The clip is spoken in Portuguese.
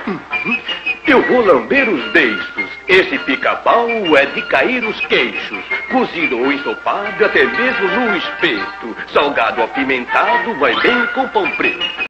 Eu vou lamber os beiços. Esse pica-pau é de cair os queixos. Cozido ou ensopado, até mesmo no espeto. Salgado apimentado, vai bem com pão preto.